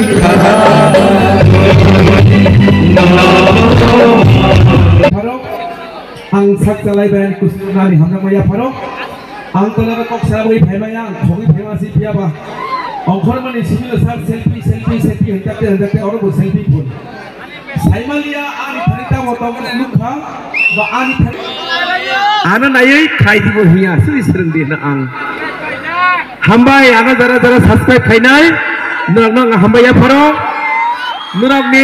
ang saksalaiban kusnani hamna maya paro ang tolera kok sarabui bhaimayang khogi bhaimasi piaba angkhormani simila sar selfie hendakte oro bo selfie phone saimalia ani tharita motong lukha ba ani ana nayai khai dibo hiya sui serengdi na ang hambai ana jara subscribe khainai nang hambai ya paro nurak ni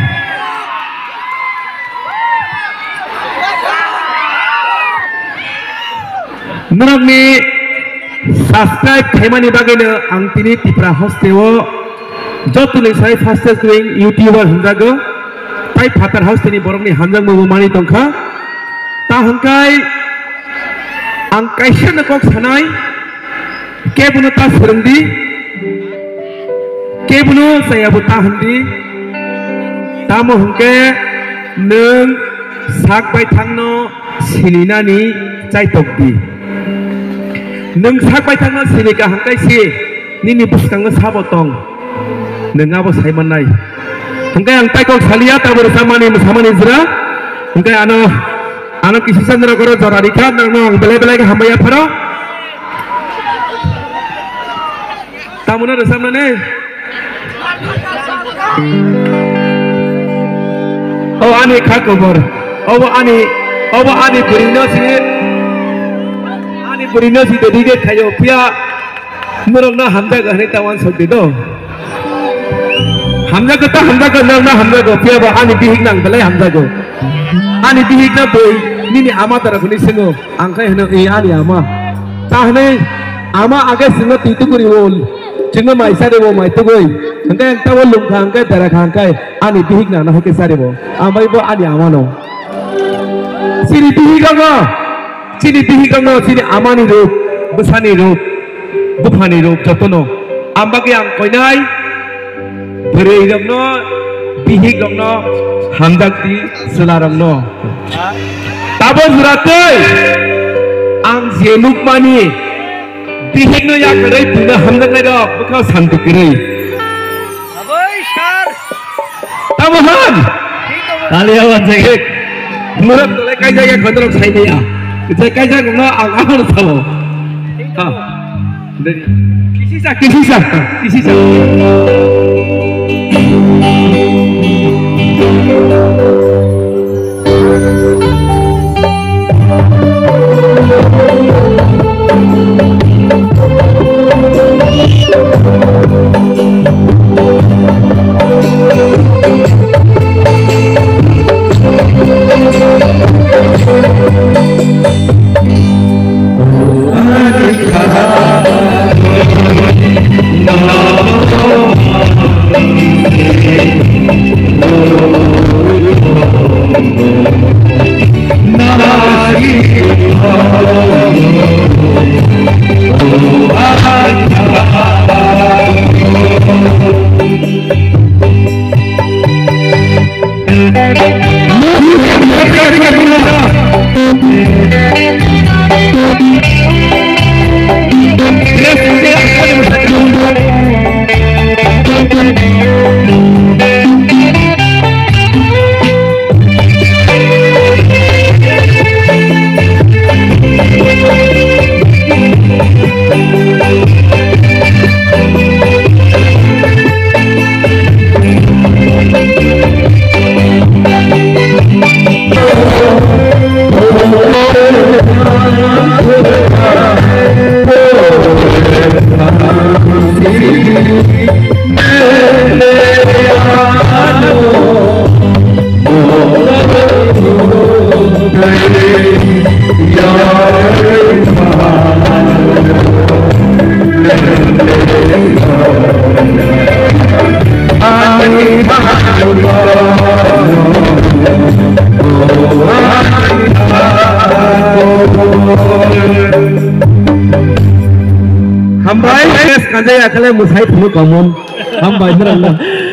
nurak ni subscribe khaimani bagene ang tini tipra hosteo jotuli sai fastest growing youtuber hunjago tai father house tini borok ni hamjang mo mani tongkha ta hangkai ang kaisa na kok sanai kebuno ta serengdi kebuno saya buta handi tamo hangke neng sak bai thangno sininani chai tokdi neng sak bai thangno sinika hangkai si nini buskangno sabotong neng abo saimanai hangkai ang tai kok salia ta bersamani zra hangkai ano kisi sandra koro jorari khat nang belai ke hambaya pharo tamuna resamna ne oh ani kha kobor obo ani burino si dedige khayo pia murokna hamda gane tawan sodi do hamda ko na hamda ko pia ba ani bihik nang belai hamda ko ani bihik na boy nini ama tarafuni singo angkai heno ani ama tahne ama age singo titukuri wol jingo mai sarebo mai tugoi angkai tawo lungkha angkai darak angkai ani bihik na hoke sarebo amai bo ani ama no sini bihik no sini amani rup busani rup bufani rup jotono ambake ang koinai berei rokno bihik rokno hamdakti selarangno tabo suratoi ang jenuk mani bihik no ya kerai puna hamdak nai dok bekau santuk kerai aboi sar tabo han kali awan jegek murat tole kai jaga kontrol sai ya itu kai jaga no ang ang tabo ha dari kisi sa hambai kanjaya kale musai thulu kamun hambai merang